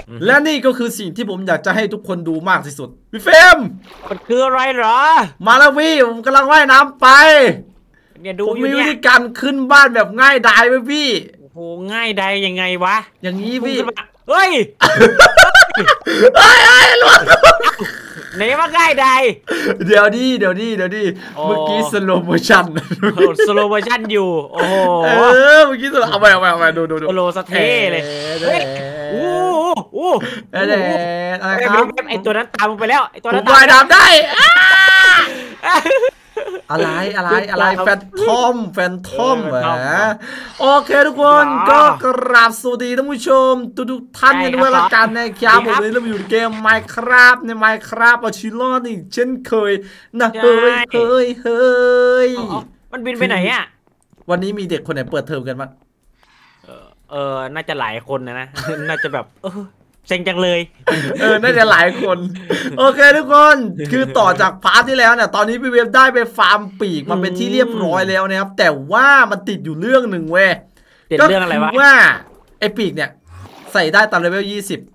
และนี่ก็คือสิ่งที่ผมอยากจะให้ทุกคนดูมากที่สุดพี่เฟรมมันคืออะไรเหรอมาแล้วพี่ผมกำลังว่ายน้ำไปเนี่ยดูผมอยู่เนี่ยมีวิธีการขึ้นบ้านแบบง่ายดายไหมพี่โอ้โหง่ายได้ยังไงวะอย่างนี้พี่เฮ้ยเฮ้ยหลวงไหนว่าง่ายได้เดี๋ยวดิเมื่อกี้สโลโมชั่นสโลโมชั่นอยู่โอ้โหเมื่อกี้เอาไปดูสโลสเท่เลยโอ้โหอะไรครับไอตัวนั้นตามมึงไปแล้วไอตัวนั้นว่ายน้ำได้อะไรแฟนทอมเหรอโอเคทุกคนก็กราบสวัสดีท่านผู้ชมทุกท่านกันด้วยละกันนะครับผมวันนี้เราอยู่เกม Minecraft ใน Minecraft เอาชีวิตรอดอีกเช่นเคยนะเฮ้ยมันบินไปไหนอ่ะวันนี้มีเด็กคนไหนเปิดเทอมกันบ้างน่าจะหลายคนนะน่าจะแบบเซ็งจังเลยน่าจะหลายคนโอเคทุกคนคือต่อจากพาร์ทที่แล้วเนี่ยตอนนี้พี่เวฟได้ไปฟาร์มปีกมาเป็นที่เรียบร้อยแล้วนะครับแต่ว่ามันติดอยู่เรื่องหนึ่งเว้ยก็เรื่องอะไรวะว่าไอ้ปีกเนี่ยใส่ได้ตามเลเวล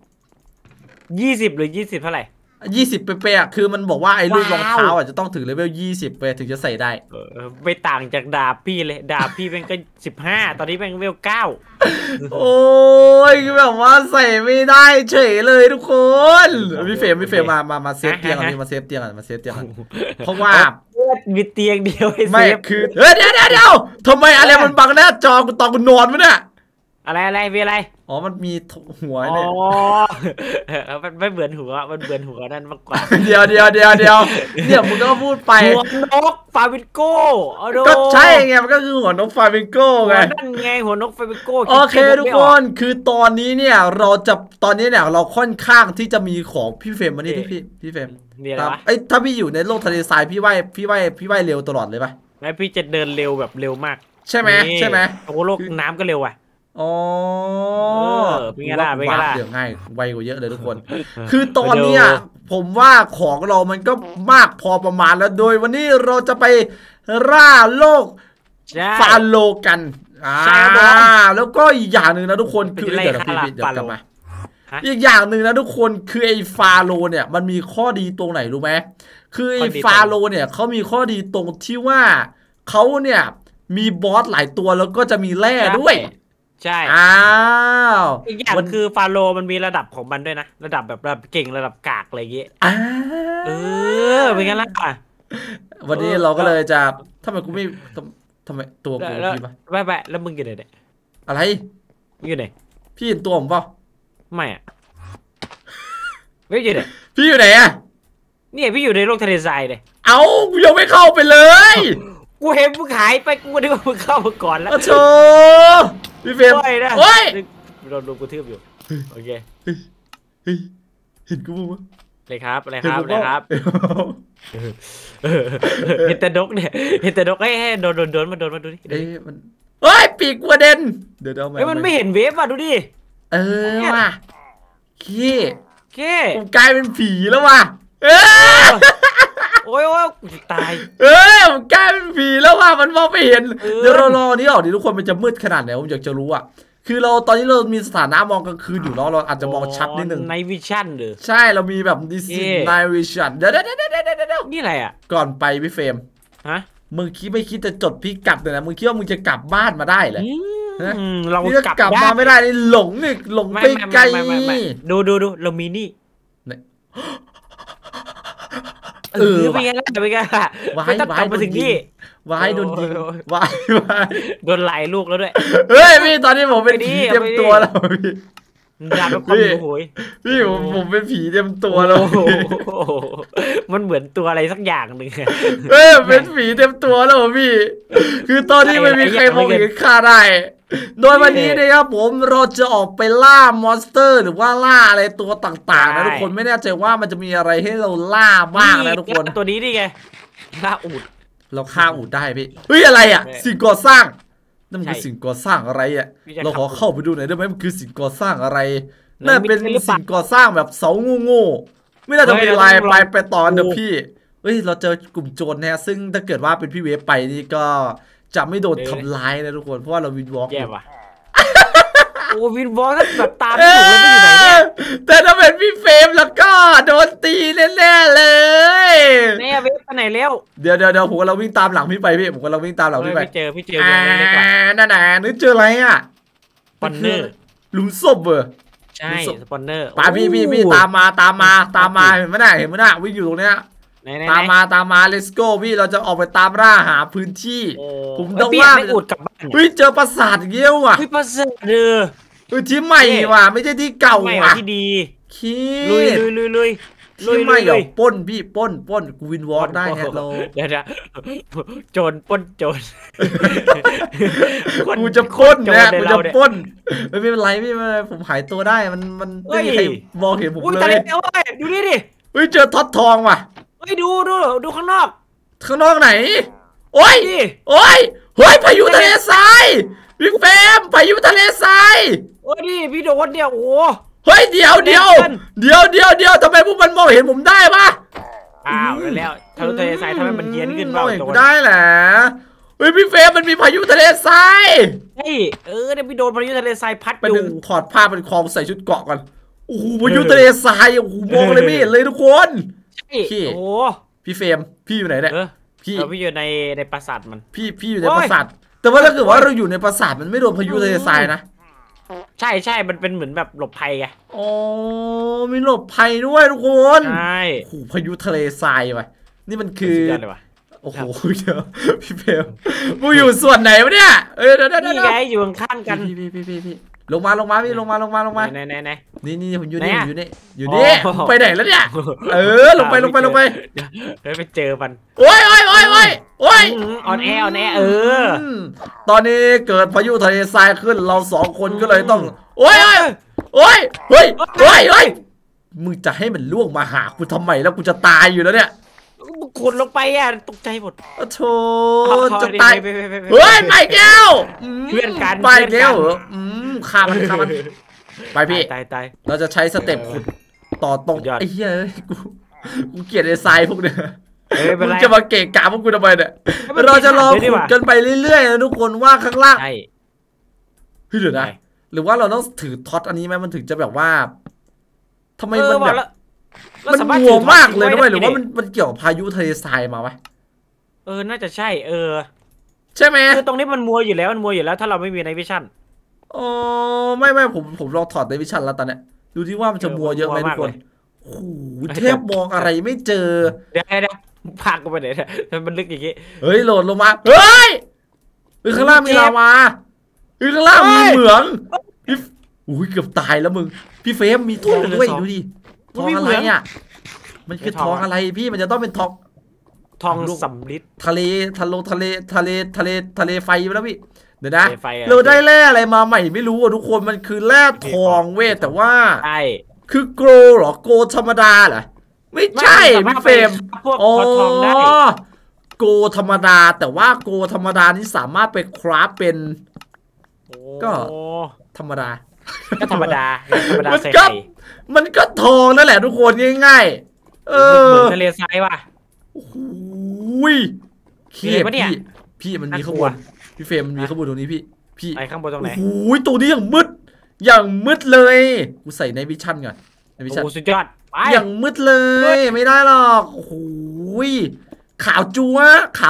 20 หรือ20เท่าไหร่ 20เป๊ะๆคือมันบอกว่าไอ้ลูกรองเท้าจะต้องถึงเลเวล20ไปถึงจะใส่ได้ไม่ต่างจากดาบพี่เลยดาบพี่เป็นก็15ตอนนี้เป็นเลเวล9 โอ้ยแบบว่าใส่ไม่ได้เฉยเลยทุกคนพี่เฟรมมาเซฟเตียงก่อนมาเซฟเตียงก่อนเพราะว่ามีเตียงเดียวไม่คือเดี๋ยวทำไมอะไรมันบังหน้าจอกูตอนกูนอนวะเนี่ยอะไรมีอะไรอ๋อมันมีหัวเนี่ยมันไม่เหมือนหัวมันเหมือนหัวนั่นมากกว่าเดี๋ยวมึงก็พูดไปหัวนกฟาบิโก้ก็ใช่ไงมันก็คือหัวนกฟาบิโก้ไงนั่นไงหัวนกฟาบิโก้โอเคทุกคนคือตอนนี้เนี่ยเราค่อนข้างที่จะมีของพี่เฟรมมานี่ที่พี่เฟรมถ้าพี่อยู่ในโลกทะเลทรายพี่ว่ายเร็วตลอดเลยป่ะไม่พี่จะเดินเร็วแบบเร็วมากใช่ไหมโอ้โลกน้ำก็เร็วอ่ะอ๋อเป็นไงล่ะเดี๋ยวง่ายไวกว่าเยอะเลยทุกคนคือตอนนี้ผมว่าของเรามันก็มากพอประมาณแล้วโดยวันนี้เราจะไปล่าโลกฟาโลกันแล้วก็อีกอย่างหนึ่งนะทุกคนคือเดี๋ยวกลับมาอีกอย่างหนึ่งนะทุกคนคือไอ้ฟาโลเนี่ยมันมีข้อดีตรงไหนรู้ไหมคือไอ้ฟาโลเนี่ยเขามีข้อดีตรงที่ว่าเขาเนี่ยมีบอสหลายตัวแล้วก็จะมีแร่ด้วยใช่อีกอย่างคือฟาโลมันมีระดับของมันด้วยนะระดับแบบเก่งระดับกากอะไรอย่างเงี้ยเป็นไงล่ะวันนี้เราก็เลยจะทำไมกูไม่ทำไมตัวกูพี่ปะไปแล้วมึงอยู่ไหนเนี่ยอะไรอยู่ไหนพี่เห็นตัวผมเปล่าไม่ไม่อยู่ไหนพี่อยู่ไหนอะเนี่ยพี่อยู่ในโลกทะเลทรายเลยเอากูยังไม่เข้าไปเลยกูเห็นมึงหายไปกูนึกว่ามึงเข้ามาก่อนแล้วโชพี่เฟรมโอ้ยโดนกูทืบอยู่โอเคเห็นกูมั้ยเลยครับเห็นแต่ดกเนี่ยเห็นแต่ดกให้โดนมาดูดิมันเฮ้ยปีกกระเด็นเดี๋ยวมันไม่เห็นเวฟอ่ะดูดิว่ะเคผมกลายเป็นผีแล้วว่ะโอ้ยกูจะตายผมกลายเป็นผีแล้วว่ะมันมองไม่เห็นเดี๋ยวรอนี้ออกดิทุกคนมันจะมืดขนาดไหนผมอยากจะรู้อ่ะคือตอนนี้เรามีสถานะมองกลางคืนอยู่เนาะเราอาจจะมองชัดนิดนึงไนท์วิชั่นหรือใช่เรามีแบบดิสไนท์วิชั่นเดี๋ยวนี่อะไรอ่ะก่อนไปพี่เฟรมมึงไม่คิดจะจดพิกัดเลยนะมึงคิดว่ามึงจะกลับบ้านมาได้เหรอเรากลับมาไม่ได้นี่หลงไปไกลดูเรามีนี่เป็นไงล่ะไม่ต้องกลับมาถึงนี่วายโดนยิงวายโดนหลายลูกแล้วด้วยเฮ้ยพี่ตอนนี้ผมเป็นผีเต็มตัวแล้วพี่ดาบเป็นความโหยพี่ผมเป็นผีเต็มตัวแล้วมันเหมือนตัวอะไรสักอย่างหนึ่งเป็นผีเต็มตัวแล้วพี่คือตอนนี้ไม่มีใครมองเห็นข้าได้โดยวันนี้นะครับผมเราจะออกไปล่ามอนสเตอร์หรือว่าล่าอะไรตัวต่างๆนะทุกคนไม่แน่ใจว่ามันจะมีอะไรให้เราล่าบ้างนะทุกคนตัวนี้นี่ไงล่าอูฐเราฆ่าอูฐได้พี่เฮ้ยอะไรอ่ะสิ่งก่อสร้างนั่นมันคือสิ่งก่อสร้างอะไรอ่ะเราขอเข้าไปดูหน่อยได้ไหมมันคือสิ่งก่อสร้างอะไรน่าเป็นสิ่งก่อสร้างแบบเสาโง่ๆไม่น่าจะมีลายไปตอนเดี๋ยวพี่เฮ้ยเราเจอกลุ่มโจรนะซึ่งถ้าเกิดว่าเป็นพี่เวฟไปนี่ก็จะไม่โดนทำร้ายนะทุกคนเพราะว่าเราวินวอล์กแย่ว่ะโอ้วินวอล์กแบบตามไม่ถูกเลยไม่อยู่ไหนเนี่ยแต่ตีแน่ๆเลยแน่เว็บไปไหนเร็วเดี๋ยวผมกำลังวิ่งตามหลังพี่ไปพี่ผมกำลังวิ่งตามหลังพี่ไปพี่เจอวงเล็กๆว่ะนั่นนึกเจออะไรอ่ะสปอนเนอร์หลุมศพเบอร์ใช่สปอนเนอร์ไปพี่ตามมาเห็นไหมน่ะวิ่งอยู่ตรงเนี้ยตามมา let's go พี่เราจะออกไปตามล่าหาพื้นที่ผมต้องว่าไม่อุดกลับบ้านเฮ้ยเจอปราสาทเงี้ยวอ่ะปราสาทเด้อที่ใหม่ว่ะไม่ใช่ที่เก่าว่ะที่ดีลุยที่ใหม่เหรอป้นพี่ป้นกูวินวอล์กได้แฮลโลเดี๋ยวโจรป้นโจรกูจะป้นเนี่ยกูจะป้นไม่เป็นไรพี่ผมหายตัวได้มันไม่มีใครมองเห็นผมเลยดูนี่ดิเฮ้ยเจอท็อตทองว่ะเฮ้ยดูข้างนอกไหนโอ้ยพายุทะเลทรายพี่เฟมพายุทะเลทรายโอ้ยนี่พี่โดนเนี่ยโอ้เฮ้ยเดี๋ยวทำไมพวกมันมองเห็นผมได้ปะอ้าวแล้วพายุทะเลทรายทำให้มันเย็นขึ้นมองเห็นกูได้แหละเฮ้ยพี่เฟมมันมีพายุทะเลทรายเฮ้ยเนี่ยพี่โดนพายุทะเลทรายพัดอยู่ถอดผ้าเป็นคลองใส่ชุดเกาะก่อนโอ้โหพายุทะเลทรายโอ้โหมองเลยไม่เห็นเลยทุกคนพี่โอ้พี่เฟมพี่อยู่ไหนเนี่ยพี่อยู่ในปราสาทมันพี่อยู่ในปราสาทแต่ว่าถ้าเกิดว่าเราอยู่ในปราสาทมันไม่โดนพายุทะเลทรายนะใช่มันเป็นเหมือนแบบหลบภัยไงอ๋อมีหลบภัยด้วยทุกคนใช่โอ้โหพายุทะเลทรายว่ะนี่มันคือโอ้โหเดี๋ยวพี่เพลมึงอยู่ส่วนไหนวะเนี่ยนี่ไงอยู่ข้างกันพี่ลงมาพี่ลงมาไหนนี่ผมอยู่นี่ไปไหนแล้วเนี่ยลงไปไปเจอมันโอ้ยออนแอตอนนี้เกิดพายุทะเลทรายขึ้นเรา2 คนก็เลยต้องโอ้ยมึงจะให้มันล่วงมาหากูทำไมแล้วกูจะตายอยู่แล้วเนี่ยขุดลงไปอ่ะตกใจหมดโธ่จะตายเฮ้ยไปแก้วเพื่อนกันไปแก้วฆ่ามันไปพี่ตายเราจะใช้สเต็ปขุดต่อตรงไอ้เหี้ยกูเกลียดไอ้ทรายพวกเนี้ยมึงจะมาเกะกะพวกกูทำไมเนี่ยเราจะรอขุดกันไปเรื่อยๆนะทุกคนว่าข้างล่างเฮ้ยเดี๋ยวนะหรือว่าเราต้องถือท็อตอันนี้ไหมมันถึงจะแบบว่าทำไมมันแบบมันมัวมากเลยนะหรือว่ามันเกี่ยวกับพายุทะเลทรายมาไหมน่าจะใช่ใช่ไหมคือตรงนี้มันมัวอยู่แล้วถ้าเราไม่มีในวิชั่นอ๋อไม่ผมลองถอดในวิชั่นแล้วตอนเนี้ยดูที่ว่ามันจะมัวเยอะไหมทุกคนโอ้โหเทพมองอะไรไม่เจอเดี๋ยวพากูไปไหนมันลึกอย่างงี้เฮ้ยโหลดลงมาเฮ้ยข้างล่างมีลาวาข้างล่างมีเหมืองอุ้ยเกือบตายแล้วมึงพี่เฟมมีทองด้วยดูดิทองอะไรอ่ะมันคือทองอะไรพี่มันจะต้องเป็นทองสำริดทะเลไฟไปแล้วพี่เดี๋ยวนะเราได้แร่อะไรมาใหม่ไม่รู้อ่ะทุกคนมันคือแร่ทองเว้ยแต่ว่าใช่คือโกลเหรอโกลธรรมดาเหรอไม่ใช่พี่เฟมอ๋อโกลธรรมดาแต่ว่าโกลธรรมดานี้สามารถไปคราฟเป็นก็ธรรมดามันก็ทองนั่นแหละทุกคนง่ายๆเหมือนทะเลทรายว่ะโอ้โหพี่มันมีข้างบนพี่เฟรมมันมีข้างบนตรงนี้พี่ไอข้างบนตรงไหนโอ้ยตัวนี้อย่างมืดเลยกูใส่ในวิชั่นก่อนในวิชั่นสุดยอดอย่างมืดเลยไม่ได้หรอกโอ้โหขาวจั๊ว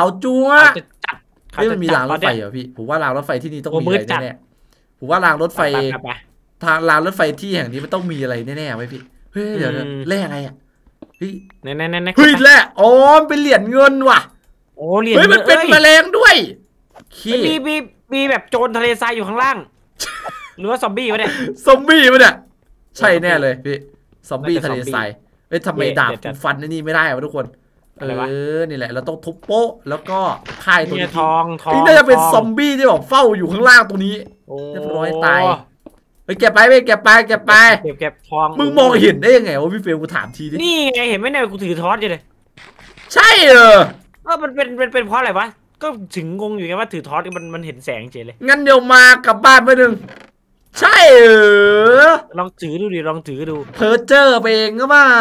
ไม่มันมีรางรถไฟเหรอพี่ผมว่ารางรถไฟที่นี่ต้องมีอะไรแน่ๆผมว่ารางรถไฟทางรางรถไฟที่แห่งนี้มันต้องมีอะไรแน่ๆไหมพี่เฮ้ยเดี๋ยวแร่อะไรอ่ะเฮ้ยแร่อ๋อเป็นเหรียญเงินว่ะโอ้เหรียญเฮ้ยมันเป็นแมลงด้วยมีแบบโจรทะเลทรายอยู่ข้างล่างหรือว่าซอมบี้วะเนี่ยใช่แน่เลยพี่ซอมบี้ทะเลทรายเอ้ยทำไมดาบฟันนี่ไม่ได้วะทุกคนนี่แหละเราต้องทุบโป๊ะแล้วก็ฆ่าตัวนี้ทองนี่น่าจะเป็นซอมบี้ที่แบบเฝ้าอยู่ข้างล่างตรงนี้เรียบร้อยตายไปเก็บทองมึงมองเห็นได้ยังไงวะพี่เฟลกูถามทีดินี่ไงเห็นไหมเนี่ยกูถือทอสอยู่เลยใช่มันเป็นเพราะอะไรวะก็ถึงงงอยู่ไงว่าถือทอสมันเห็นแสงเฉยเลยงั้นเดี๋ยวมากลับบ้านไปหนึ่งใช่ลองถือดูเพอเจอไปเองก็เปล่า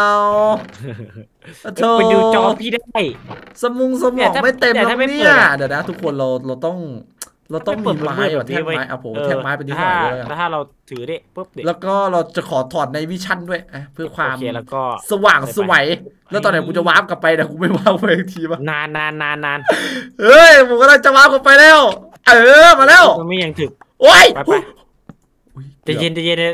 ไปดูจอพี่ได้สมองไม่เต็มแล้วเนี่ยเดี๋ยวนะทุกคนเราเราต้องมีไม้แบบแท่งไม้เอาผมแท่งไม้เป็นที่หน่อยเลยถ้าเราถือดิปุ๊บดิแล้วก็เราจะขอถอดในวิชั่นด้วยเพื่อความแล้วก็สว่างสวยแล้วตอนไหนกูจะวาร์ปกลับไปแต่กูไม่วาร์ปไปอีกทีป่ะนานเฮ้ยผมก็จะวาร์ปกลับไปแล้วมาแล้วไม่ยังถึกโอ้ยจะเย็น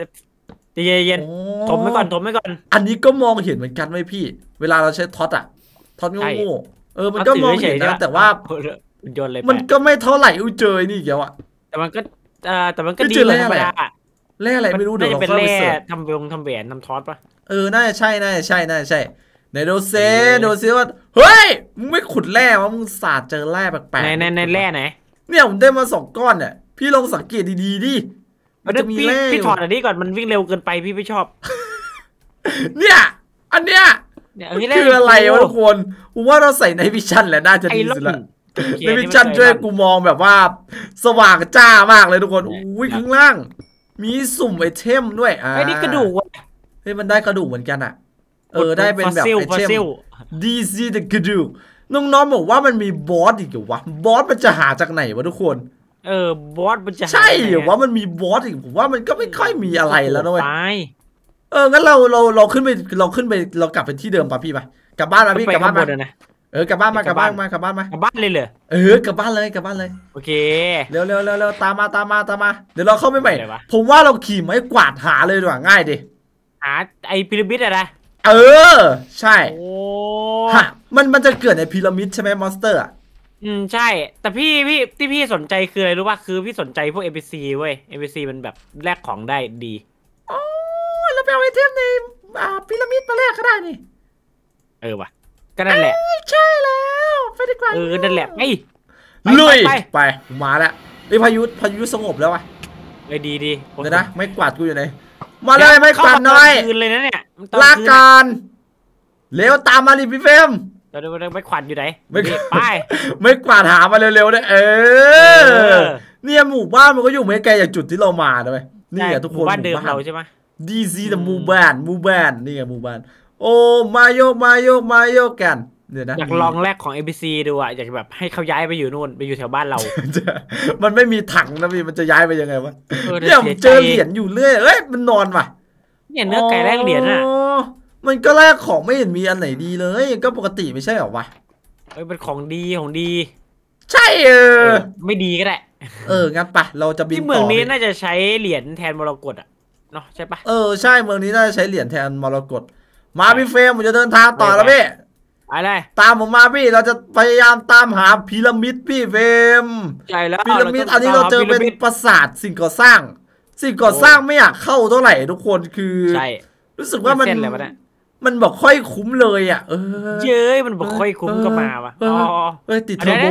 ถมไว้ก่อนอันนี้ก็มองเห็นเหมือนกันไหมพี่เวลาเราใช้ท็อตโง่มันก็มองเห็นนะแต่ว่ามันก็ไม่เท่าไหร่เจอนี่เกี่ยวอะแต่มันก็ดีเลยธรรมดาแร่อะไรไม่รู้เดี๋ยวเราเป็นแร่ทำแหวนทำท็อตปะน่าจะใช่ในโดเซว่าเฮ้ยมึงไม่ขุดแร่วะมึงสาดเจอแร่แปลกๆในแร่ไหนเนี่ยผมได้มา2 ก้อนเนี่ยพี่ลองสังเกตดีๆดิมันจะมีแร่พี่ถอดอันนี้ก่อนมันวิ่งเร็วเกินไปพี่ไม่ชอบเนี่ยอันเนี้ยคืออะไรวะทุกคนผมว่าเราใส่ในวิชั่นแหละน่าจะดีสุดละในวิชั่นช่วยกูมองแบบว่าสว่างจ้ามากเลยทุกคนอุ้ยข้างล่างมีสุ่มไอเทมด้วยไอ้นี่กระดูกเฮ้ยมันได้กระดูกเหมือนกันได้เป็นแบบไอเทมดีซีแต่กระดูกน้องๆบอกว่ามันมีบอสอีกเหรอวะบอสมันจะหาจากไหนวะทุกคนบอสมันจะใช่เหรอว่ามันมีบอสอีกผมว่ามันก็ไม่ค่อยมีอะไรแล้วนะเว้ยงั้นเราขึ้นไปเรากลับไปที่เดิมป่ะพี่ไปกลับบ้านมาพี่กลับบ้านมากลับบ้านมากลับบ้านเลยเหรอกลับบ้านเลยโอเคเร็วตามมาเดี๋ยวเราเข้าไปใหม่ผมว่าเราขี่ไม้กวาดหาเลยดีกว่าง่ายดิหาไอพีระมิดอะไรใช่ฮะมันจะเกิดในพีระมิดใช่ไหมมอนสเตอร์ใช่แต่พี่สนใจคืออะไรรู้ป่ะคือพี่สนใจพวก NPC เว้ย NPC มันแบบแลกของได้ดีเราไปเอาไอเทมในพีระมิดมาแลกก็ได้นี่ว่ะก็นั่นแหละใช่แล้วไปดีกว่านั่นแหละลุยไปมาแล้วพายุสงบแล้ววะดีเดี๋ยวนะไม่กวาดกูอยู่ไหนมาเลยไม่กวาดน้อยคืนเลยนะเนี่ยลากการเร็วตามมาดิพี่เฟมเราไม่กวาดอยู่ไหนไปไม่กวาดหามาเร็วๆเนี่ยเนี่ยหมู่บ้านมันก็อยู่ไม่ไกลจากจุดที่เรามาเลยนี่ทุกคนบ้านเดิมเราใช่ไหมดีซีแต่หมู่บ้านนี่ไงหมู่บ้านโอ้มาโยกกันเดี๋ยวนะอยากลองแลกของ NPC ดูอยากแบบให้เขาย้ายไปอยู่นู่นไปอยู่แถวบ้านเรามันไม่มีถังนะพี่มันจะย้ายไปยังไงวะเนี่ยเจอเหรียญอยู่เรื่อยมันนอนว่ะเนี่ยเนื้อไก่แลกเหรียญมันก็แลกของไม่เห็นมีอันไหนดีเลยก็ปกติไม่ใช่หรอวะเป็นของดีใช่ไม่ดีก็ได้งั้นปะเราจะบินต่อที่เมืองนี้น่าจะใช้เหรียญแทนมรกตเนาะใช่ปะใช่เมืองนี้น่าจะใช้เหรียญแทนมรกตมาพี่เฟรมผมจะเดินทางต่อแล้วพี่อะไรตามผมมาพี่เราจะพยายามตามหาพีระมิดพี่เฟรมใช่แล้วพีระมิดอันนี้เราเจอเป็นปราสาทสิ่งก่อสร้างไม่อยากเข้าเท่าไหร่ทุกคนคือรู้สึกว่ามันบอกค่อยคุ้มเลยเย้ยมันบอกค่อยคุ้มก็มาวะติดเทอร์โบ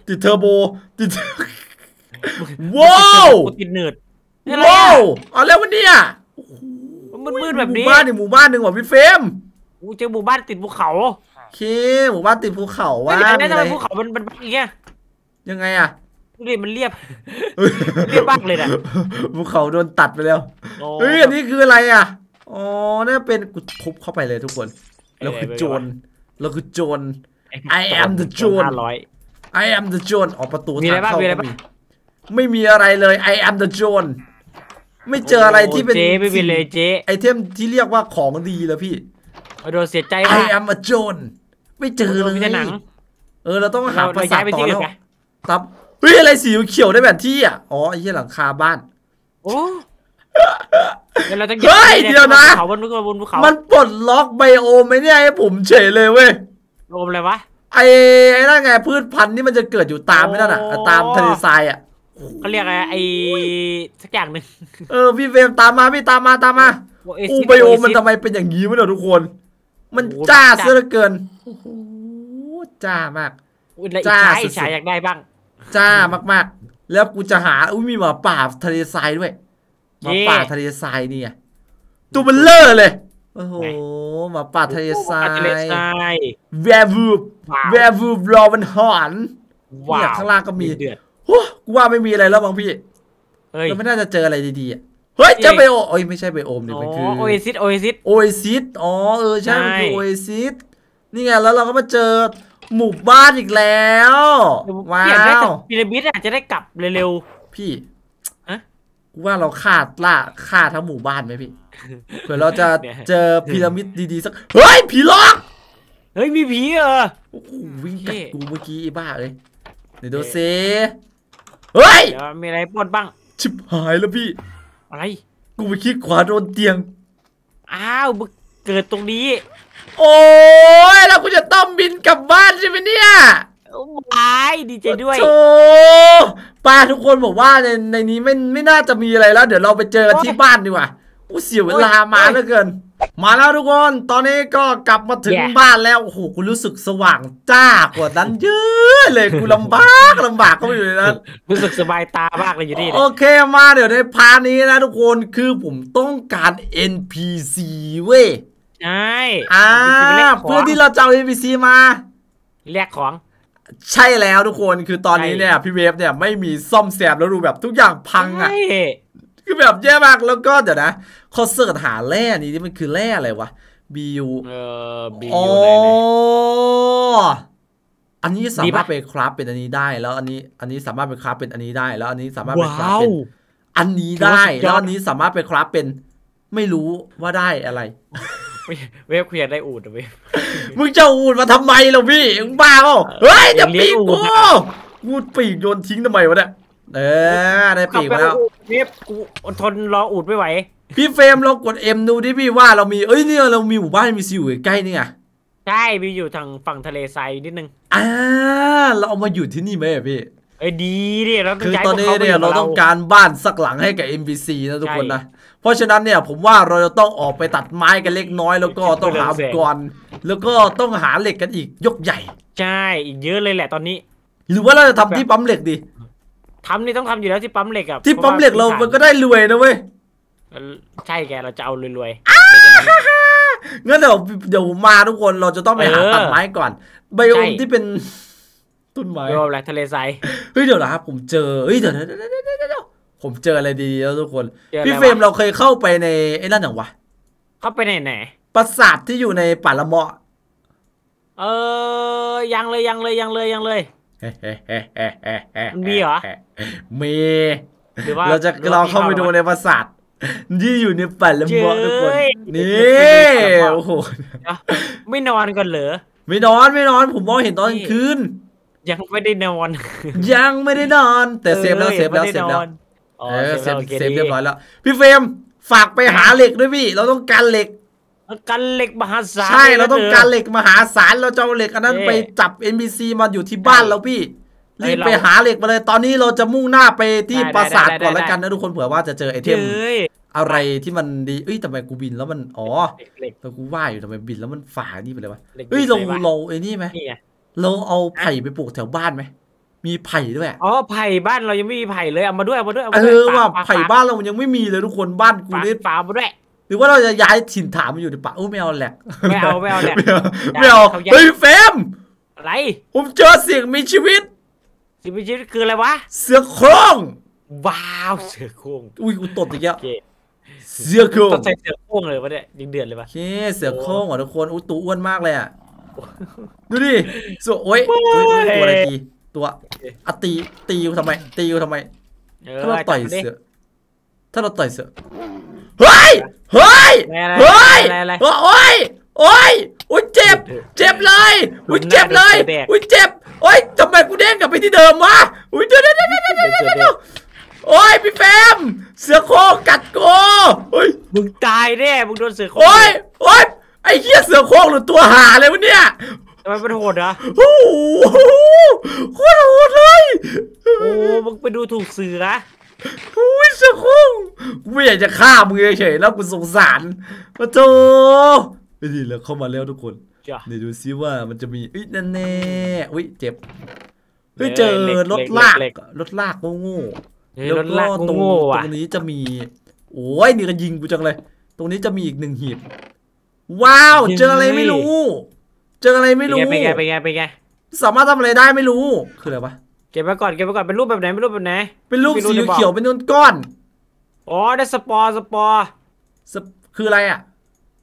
ว้าวติดเนิร์ดว้าวอะไรวะเนี่ยมืดแบบนี้หมู่บ้านหนึ่งว่ะพี่เฟรมเจอหมู่บ้านติดภูเขาหมู่บ้านติดภูเขาว่าไม่ทำไมภูเขามันอย่างเงี้ยยังไงดูมันเรียบบ้างเลยนะภูเขาโดนตัดไปแล้วอันนี้คืออะไรนี่เป็นกูทุบเข้าไปเลยทุกคนเราคือโจรI am the โจร I am the โจรประตูทางเข้าไม่มีอะไรเลย I am the โจรไม่เจออะไรที่เป็นไอเทมที่เรียกว่าของดีแล้วพี่โดนเสียใจ I am a โจรไม่เจอเลยเราต้องหาภาษาต่อแล้วครับอะไรสีเขียวได้แบบที่ไอ้หลังคาบ้านเดี๋ยวนะมันปลดล็อกไบโอมไหมเนี่ยให้ผมเฉยเลยเว้ยไบโอมอะไรวะไอ้นั่นไงพืชพันธุ์นี่มันจะเกิดอยู่ตามไม่นั่นตามทะเลทรายเขาเรียกอะไรสักอย่างหนึ่งพี่เฟรมตามมาพี่ตามมาไบโอมมันทำไมเป็นอย่างนี้วะเนี่ยทุกคนมันจ้าเสียเหลือเกินจ้ามากจ้าฉายอยากได้บ้างจ้ามากๆแล้วกูจะหามีหมาป่าทะเลทรายด้วยหมาป่าทะเลทรายนี่ตัวเบลเลอร์เลยโอ้โหหมาป่าทะเลทรายแวร์วูฟรอมันหอนเนี่ยข้างล่างก็มีกูว่าไม่มีอะไรแล้วบางพี่เราไม่น่าจะเจออะไรดีๆเฮ้ยเจอไบโอไม่ใช่ไบโอมนี่มันคือโอเอซิสใช่มันคือโอเอซิสนี่ไงแล้วเราก็มาเจอหมู่บ้านอีกแล้วว้าอยากได้วพีระมิดอาจจะได้กลับเร็วพี่ฮะกูว่าเราฆ่าทั้งหมู่บ้านไหมพี่ เผื่อเราจะเนี่ยเจอพีระมิดดีๆสัก เฮ้ยผีหลอกๆเฮ้ยมีผีโอ้โหวิ่งกัดเท่กูเมื่อกี้ไอ้บ้าเลยเดี๋ยวดูซิเฮ้ยเดี๋ยวมีอะไรปล้นบ้างชิบหายแล้วพี่อะไรกูไปคลิกขวาโดนเตียงอ้าวมึงเกิดตรงนี้โอ้ยแล้วกูจะต้องบินกลับบ้านใช่ไหมเนี่ยบายดีใจด้วยโธ่ป้าทุกคนบอกว่าในนี้ไม่น่าจะมีอะไรแล้ว เดี๋ยวเราไปเจอกันที่บ้านดีกว่าอู้เสียเวลามาเหลือเกิน มาแล้วทุกคนตอนนี้ก็กลับมาถึงบ้านแล้วโอ้โหกูรู้สึกสว่างจ้ากว่านั้นเยอะเลยกูลำบากเข้าไปอยู่ในนั้นรู้สึกสบายตามากเลยอยู่นี่โอเคมาเดี๋ยวในพาร์ทนี้นะทุกคนคือผมต้องการ NPC เว้ยใช่เพื่อที่เราจะเอา NPC มาเรียกของใช่แล้วทุกคนคือตอนนี้เนี่ยพี่เวฟเนี่ยไม่มีซ่อมแซมแล้วดูแบบทุกอย่างพังอ่ะใช่คือแบบแย่มากแล้วก็เดี๋ยวนะเขาเสิร์ชหาแร่นี้มันคือแร่อะไรวะ BU บีอ๋ออยู่ไหนอันนี้สามารถไปคราฟเป็นอันนี้ได้แล้วอันนี้สามารถไปคราฟเป็นอันนี้ได้แล้วอันนี้สามารถไปคราฟเป็นอันนี้ได้แล้วอันนี้สามารถไปคราฟเป็นไม่รู้ว่าได้อะไรเวฟคุยได้อูดเวฟมึงจะอูดมาทำไมล่ะพี่มึงบ้าเปล่าเฮ้ยจะปีกกูกูปีกโยนทิ้งทำไมวะเนี่ยได้ปีกมาแล้วเวฟกูอดทนรออูดไม่ไหวพี่เฟรมลองกด M ดูดิพี่ว่าเรามีเนี่ยเรามีหมู่บ้านมีซิวอยู่ใกล้นี่ไงใช่มีอยู่ทางฝั่งทะเลทรายนิดนึงเราเอามาอยู่ที่นี่ไหมพี่ดีดิเราต้องคือย้ายตอนนี้เนี่ยเราต้องการบ้านสักหลังให้กับ NPC นะทุกคนนะเพราะฉะนั้นเนี่ยผมว่าเราจะต้องออกไปตัดไม้กันเล็กน้อยแล้วก็ต้องหาอุปกรณ์แล้วก็ต้องหาเหล็กกันอีกยกใหญ่ใช่อีกเยอะเลยแหละตอนนี้หรือว่าเราจะทำที่ปั๊มเหล็กดีทำนี่ต้องทำอยู่แล้วที่ปั๊มเหล็กอะที่ปั๊มเหล็กเรามันก็ได้รวยนะเว้ยใช่แกเราจะเอารวยงั้นเดี๋ยวมาทุกคนเราจะต้องไปหาตัดไม้ก่อนไบโอมที่เป็นต้นไม้ๆรวมแหละทะเลทรายเฮ้ยเดี๋ยวนะครับผมเจอเดี๋ยวผมเจออะไรดีแล้วทุกคนพี่เฟรมเราเคยเข้าไปในไอ้นั่นอย่างวะเข้าไปไหนปราสาทที่อยู่ในป่าละเมาะยังเลย มีเหรอมีหรือว่าเราจะลองเข้าไปดูในปราสาทที่อยู่ในป่าละเมาะทุกคนนี่โอ้โหไม่นอนกันเหรอไม่นอนผมมองเห็นตอนกลางคืนยังไม่ได้นอนยังไม่ได้นอนแต่เซฟแล้วเซฟแล้วเซฟเรียบร้อยแล้วพี่เฟรมฝากไปหาเหล็กด้วยพี่เราต้องการเหล็กกันเหล็กมหาศาลใช่เราต้องการเหล็กมหาศาลเราจะเอาเหล็กอันนั้นไปจับ NPC มาอยู่ที่บ้านเราพี่รีบไปหาเหล็กมาเลยตอนนี้เราจะมุ่งหน้าไปที่ปราสาทก่อนแล้วกันนะทุกคนเผื่อว่าจะเจอไอเทมอะไรที่มันดีทำไมกูบินแล้วมันแต่กูว่าอยู่ทำไมบินแล้วมันฝ่านี่ไปเลยวะเราไอ้นี่ไหมเราเอาไผ่ไปปลูกแถวบ้านไหมมีไผ่ด้วยไผ่บ้านเรายังไม่มีไผ่เลยเอามาด้วยว่าไผ่บ้านเรายังไม่มีเลยทุกคนบ้านกูนี่ป่ามาด้วยหรือว่าเราจะย้ายถิ่นฐานมาอยู่ในป่าไม่เอาแหลกไม่เอาแหลกไม่เอาเฮ้ยเฟมอะไรผมเจอเสียงมีชีวิตสิ่งมีชีวิตคืออะไรวะเสือโคร่งว้าวเสือโคร่งอุ้ยกูตดอีกแล้วเสือโคร่งต้องใส่เสือโคร่งเลยวะเนี่ยยิงเดือดเลยปะเสือโคร่งทุกคนตัวอ้วนมากเลยอ่ะดูดิโอ้ยตัวอะไรตัวตีกูทำไมถ้าเราต่อยเสือเฮ้ยโอ้ยเจ็บเลยเจ็บทำไมกูเด้งกลับไปที่เดิมวะเดี๋ยวโอ้ยพี่แฟมเสือโคร่งกัดกูมึงตายแน่มึงโดนเสือโคร่งโอ้ยไอ้เหี้ยเสือโคร่งหรือตัวหาเลยวะเนี่ยทำไมมันโหดเหรอโอ้โหโคตรโหดเลยมึงไปดูถูกเสือเสือโคร่งกูไม่อยากจะฆ่ามึงเฉยๆแล้วกูสงสารปะโถดีแล้วเข้ามาแล้วทุกคนเดี๋ยวดูซิว่ามันจะมีนั่นแน่เจ็บเจอรถลากโง่แล้วก็ตรงนี้จะมีโอ้ยนี่ก็ยิงกูจังเลยตรงนี้จะมีอีก1หีบว้าวเจออะไรไม่รู้เป็นไงสามารถทำอะไรได้ไม่รู้คืออะไรวะเก็บไว้ก่อนเป็นรูปแบบไหนเป็นรูปสีเขียวเป็นก้อนได้สปอร์คืออะไรอ่ะ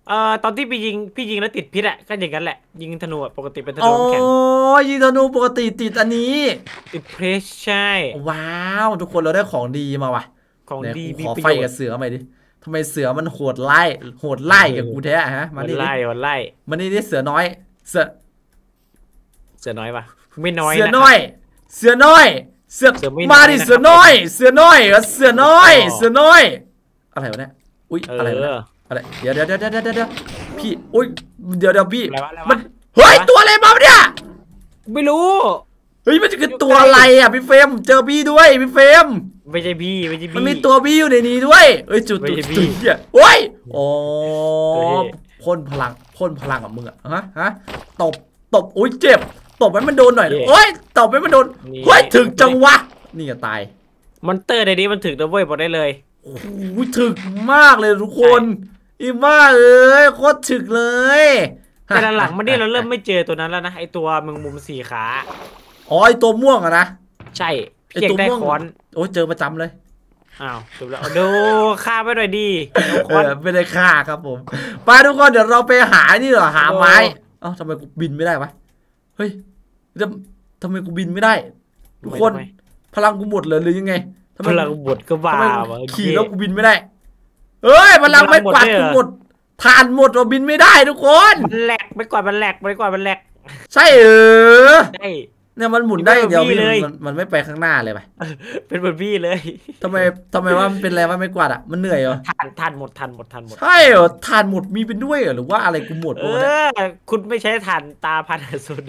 ตอนที่พี่ยิงแล้วติดพิษอะก็อย่างนั้นแหละยิงธนูปกติเป็นธอ๋อนูแข็งยิงธนูปกติติดอันนี้ติดเพรสใช่ว้าวทุกคนเราได้ของดีมาว่ะของดีเนี่ยกูขมีอไฟประโยชน์กับเสือหน่อยดิทำไมเสือมันโหดไล่กับกูแท้ฮะมานี่ดิวันไล่มานี่ดิเสือน้อยเสือเสือน้อยปะไม่น้อยเสือนะน้อยเสือน้อยเสือเสือไม่น้มาอยดินะครับเสือน้อยเสือน้อยเสือน้อยเสือน้อยอะไรวะเนี่ยอุ้ยอะไรวะเนี่ยอะไรเดี๋ยวพี่อุ้ยเดี๋ยวพี่อะไรมันวะเฮ้ยตัวอะไรมาเนี่ยไม่รู้เฮ้ยมันจะคือตัวอะไรอ่ะพี่เฟรมเจอพี่ด้วยพี่เฟรมไม่ใช่พี่มันมีตัวพี่อยู่ในนี้ด้วยเอ้ยจุดเนี่ยโอ้ยโอ้พ่นพลังกับมึงอะฮะตบอุ้ยเจ็บตบให้มันโดนหน่อยโอ้ยตบให้มันโดนเฮ้ยถึงจังวะนี่ก็ตายมอนเตอร์ในนี้มันถึงนะเว้ยบอกได้เลยโอ้โหถึกมากเลยทุกคนอีมากเลยโคตรถึกเลยแต่หลังๆมันนี่เราเริ่มไม่เจอตัวนั้นแล้วนะไอตัวมึงมุมสี่ขาอ๋อไอตัวม่วงอะนะใช่ไอตัวม่วงโอ้ยเจอประจำเลยอ้าวจบแล้วดูฆ่าไปหน่อยดีไม่ได้ฆ่าครับผมไปทุกคนเดี๋ยวเราไปหานี่เหรอหาไม้เอ้าทำไมกูบินไม่ได้วะเฮ้ยทำไมกูบินไม่ได้ทุกคนพลังกูหมดเลยหรือยังไงพลังหมดก็บ้าขี่แล้วกูบินไม่ได้เอ้ยพลังไม่กวาดกูหมดทานหมดเราบินไม่ได้ทุกคนมันแหลกไม่กวาดมันแหลกใช่ใช่เนี่ยมันหมุนได้เดียวมันไม่ไปข้างหน้าเลยไปเป็นเหมือนพี่เลยทำไมว่ามันเป็นอะไรว่าไม่กวาดอ่ะมันเหนื่อยเหรอทานหมดใช่เหรอทานหมดมีเป็นด้วยเหรอหรือว่าอะไรกูหมดคุณไม่ใช้ทานตาพันธุ์สุด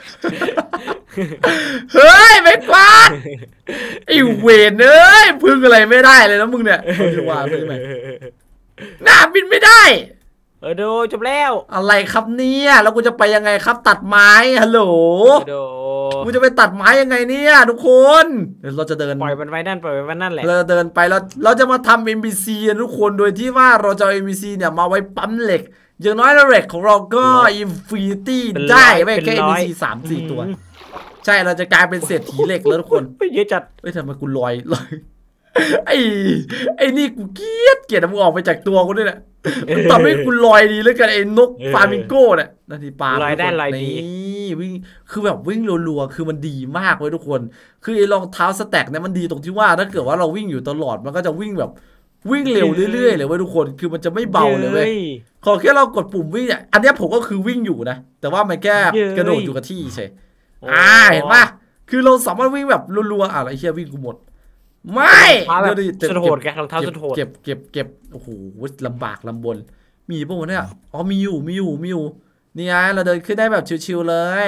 เฮ้ยไม่กวาดไอ้เวนเอ้ยพึ่งอะไรไม่ได้เลยนะมึงเนี่ยพึ่งว่าพึ่งไหมหน้าบินไม่ได้ดูจบแล้วอะไรครับเนี่ยแล้วกูจะไปยังไงครับตัดไม้ฮัลโหลกูจะไปตัดไม้ยังไงเนี่ยทุกคนเราจะเดินปล่อยมันไว้นั่นแหละเราเดินไปเราจะมาทำ NPC ทุกคนโดยที่ว่าเราจะเอา NPC เนี่ยมาไว้ปั๊มเหล็กอย่างน้อยเหล็กของเราก็อินฟินิตี้ได้ไม่แค่ NPC 3-4 ตัวใช่เราจะกลายเป็นเศรษฐีเหล็กแล้วทุกคนเยอะจัดทำไมกูลอยไอ้นี่กูเกลียดมึงออกไปจากตัวกูด้วยแหละทำให้กูลอยดีแล้วกันไอ้นกฟามิงโก้เนี่ยนาทีปลาลอยได้ลอยดีวิ่งคือแบบวิ่งรัวๆคือมันดีมากเลยทุกคนคือไอ้รองเท้าสแต็กเนี่ยมันดีตรงที่ว่าถ้าเกิดว่าเราวิ่งอยู่ตลอดมันก็จะวิ่งแบบวิ่งเร็วเรื่อยๆเลยเว้ยทุกคนคือมันจะไม่เบาเลยเว้ยขอแค่เรากดปุ่มวิ่งเนี่ยอันนี้ผมก็คือวิ่งอยู่นะแต่ว่ามันแค่กระโดดอยู่กับที่ใช่เห็นปะคือเราสามารถวิ่งแบบรัวๆอะไรเชี่ยวิ่งกูหมดไม่สุดโหดแกรองเท้าสุดโหดเก็บโอ้โหลำบากลำบนมีป่ะวะเนี่ยอ๋อมีอยู่นี่ไงเราเดินขึ้นได้แบบชิวๆเลย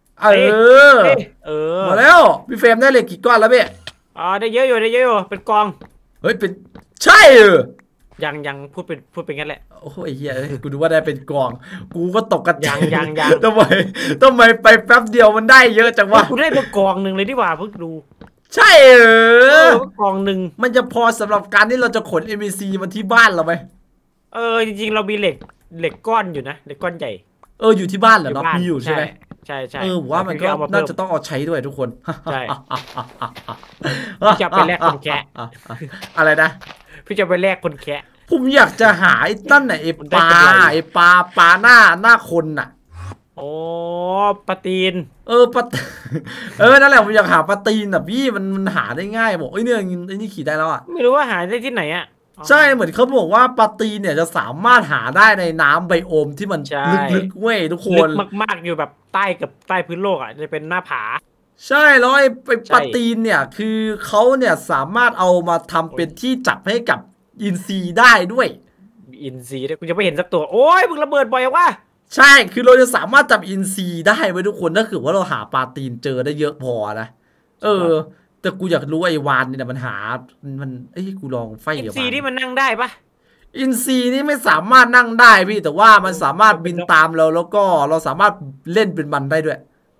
มาแล้วพี่เฟรมได้เหล็กกี่ก้อนแล้วพี่ได้เยอะอยู่เป็นกองเฮ้ยเป็นใช่ยังพูดเป็นงั้นแหละโอ้ยเฮียกูดูว่าได้เป็นกองกูก็ตกกระจายยังทำไมไปแป๊บเดียวมันได้เยอะจังวะกูได้เป็นกองหนึ่งเลยดีกว่าเพิ่งดูใช่กองหนึ่งมันจะพอสำหรับการที่เราจะขน NPC มาที่บ้านเราไหมจริงๆเรามีเหล็กก้อนอยู่นะเหล็กก้อนใหญ่อยู่ที่บ้านเหรอเนาะมีอยู่ใช่ไหมใช่ว่ามันก็น่าจะต้องเอาใช้ด้วยทุกคนใช่พี่จะไปแลกคนแคะอะไรนะพี่จะไปแลกคนแคะผมอยากจะหาไอ้ตั้นไหนไอ้ปลาหน้าคนน่ะโอ้ปลาตีนปลานั่นแหละผมอยากหาปลาตีนอ่ะพี่มันหาได้ง่ายบอกเนี่ยไอ้นี่ขี่ได้แล้วอ่ะไม่รู้ว่าหาได้ที่ไหนอ่ะใช่เหมือนเขาบอกว่าปลาตีนเนี่ยจะสามารถหาได้ในน้ำไบโอมที่มันลึกๆเว้ยทุกคนลึกมากๆอยู่แบบใต้พื้นโลกอ่ะจะเป็นหน้าผาใช่แล้วไอ้ปลาตีนเนี่ยคือเขาเนี่ยสามารถเอามาทำเป็นที่จับให้กับอินซีได้ด้วยอินซีด้วยกูจะไม่เห็นสักตัวโอ้ยมึงระเบิดบ่อยว่ะใช่คือเราจะสามารถจับอินซีได้ไว้ทุกคนถ้าเกิดว่าเราหาปลาตีนเจอได้เยอะพอนะแต่กูอยากรู้ไอ้วานนี่นะมันหามันกูลองไฟอินซีนี่มันนั่งได้ปะอินซีนี่ไม่สามารถนั่งได้พี่แต่ว่ามันสามารถบินตามเราแล้วก็เราสามารถเล่นเป็นมันได้ด้วย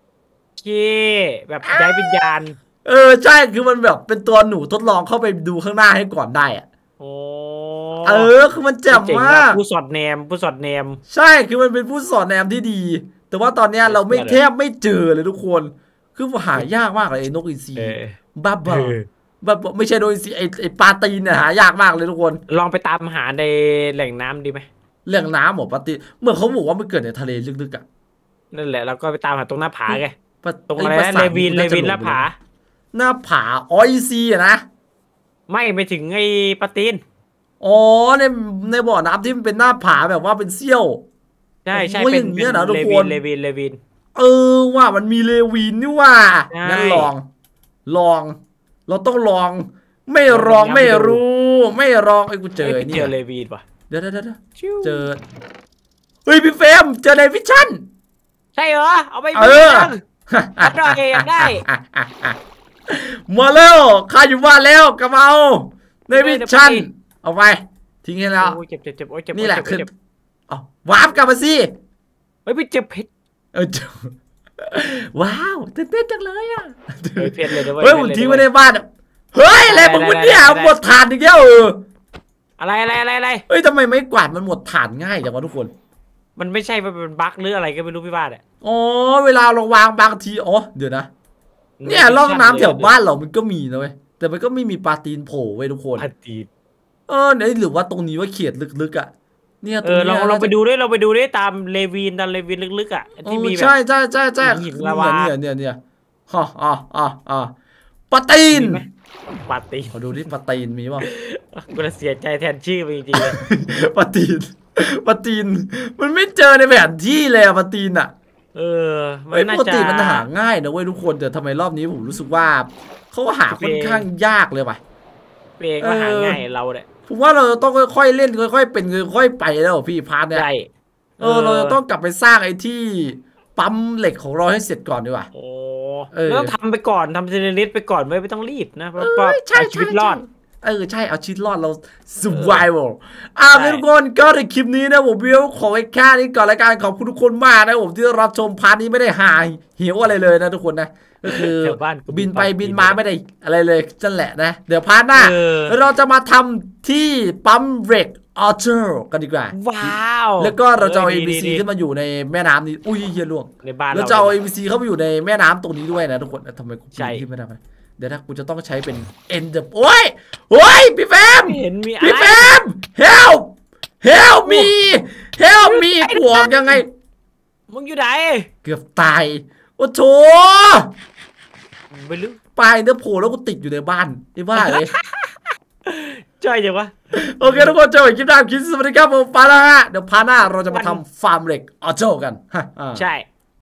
แบบย้ายวิญญาณใช่คือมันแบบเป็นตัวหนูทดลองเข้าไปดูข้างหน้าให้ก่อนได้อะโอ้คือมันแจ่มมากผู้สอดแนมใช่คือมันเป็นผู้สอดแนมที่ดี แต่ว่าตอนนี้เราแทบไม่เจอเลยทุกคนคือหายากมากเลยไอ้นกอินทรีบ้าไม่ใช่นกอินทรีไอ้ปลาตีนเนี่ยหายากมากเลยทุกคนลองไปตามหาในแหล่งน้ำดีไหมเรื่องน้ำหมอปฏิเมื่อเขาบอกว่ามันเกิดในทะเลลึกๆอ่ะนั่นแหละเราก็ไปตามหาตรงหน้าผาไงตรงอะไรปรานะสาทเลวินหน้าผาหน้าผาออยซีอะนะไม่ไปถึงไอ้ปาตีนอ๋อในบ่อน้ำที่มันเป็นหน้าผาแบบว่าเป็นเสี้ยวใช่โอ้ยอย่างเงี้ยนะทุกคนเลวินว่ามันมีเลวินนี่ว่าใช่งั้นลอง เราต้องลอง ไม่ลองไม่รู้ ไม่ลองไอ้กูเจอไอ้นี่เจอเลวินป่ะเดี๋ยวเจอเฮ้ยพี่เฟรมเจอในวิชั่นใช่เหรอเอาไปเอออัดหน่อยอยากได้มาแล้วข้าอยู่บ้านแล้วกระเมาในวิชั่นเอาไปทิ้งให้แล้วโอ้ยเจ็บโอ้ยเจ็บนี่แหละคือเจ็บเอาวาร์ปกลับมาสิเฮ้ยไปเจ็บเพชรว้าวตื่นเต้นจังเลยอ่ะเพชรเลยนะเฮ้ยผมทิ้งไว้ในบ้านเฮ้ยอะไรของมึงเนี่ยหมดถ่านอีกแล้วอะไรเฮ้ยทำไมไม่กวาดมันหมดถ่านง่ายจังวะทุกคนมันไม่ใช่มันเป็นบั๊กหรืออะไรก็ไม่รู้พี่บ้านอ่ะอ๋อเวลาเราวางบางทีอ๋อเดี๋ยวนะเนี่ยร่องน้ำแถวบ้านเรามันก็มีนะเว้ยแต่มันก็ไม่มีปลาตีนโผล่ไว้ทุกคนปลาตีนเนี่ยหรือว่าตรงนี้ว่าเขียดลึกๆอ่ะเนี่ยเราไปดูด้วยตามเลวินลึกๆอ่ะที่มีแบบใช่หินลาวาเนี่ยอ๋อปลาตีนปลาตีนขอดูดิปลาตีนมีป่ะกูจะเสียใจแทนชื่อจริงๆเลยปลาตีนมันไม่เจอในแผนที่เลยปลาตีนอ่ะปกติมันหาง่ายนะเว้ยทุกคนแต่ทำไมรอบนี้ผมรู้สึกว่าเขาหาค่อนข้างยากเลยว่ะเองก็หาง่ายเราเนี่ยผมว่าเราต้องค่อยๆเล่นค่อยๆเป็นค่อยๆไปแล้วพี่พาร์ทเนี่ยเราจะต้องกลับไปสร้างไอ้ที่ปั๊มเหล็กของเราให้เสร็จก่อนดีกว่าแล้วทำไปก่อนทำเทเลนิสไปก่อนไม่ต้องรีบนะเพราะเอาชีวิตรอดใช่เอาชีวิตรอดเรา survival ทุกคนก็ในคลิปนี้นะผมวิวขอไว้แค่นี้ก่อนรายการขอบคุณทุกคนมากนะผมที่รับชมพาร์ทนี้ไม่ได้หายหิวอะไรเลยนะทุกคนนะก็คือบินไปบินมาไม่ได้อะไรเลยนั่นแหละนะเดี๋ยวพาร์ทหน้าเราจะมาทำที่ปั๊มเหล็กออเจอร์กันดีกว่าว้าวแล้วก็เราจะเอา ABC ขึ้นมาอยู่ในแม่น้ำนี้อุ้ยเฮียล่วงในบ้านเราจะเอา ABC เข้ามาอยู่ในแม่น้ำตรงนี้ด้วยนะทุกคนทำไมกูขึ้นไม่ได้เดี๋ยวนะกูจะต้องใช้เป็น end โอ้ยพี่แฟมพี่แฟม help me ปวกยังไงมึงอยู่ไหนเกือบตายโอ้โถไม่รู้ปลายเนื้อโผล่แล้วกูติดอยู่ในบ้านที่บ้าเลยจ่อยจังวะโอเคทุกคนเจอกันคลิปหน้าสวัสดีครับผมปานะฮะเดี๋ยวพาหน้าเราจะมาทำฟาร์มเหล็กออโต้กันใช่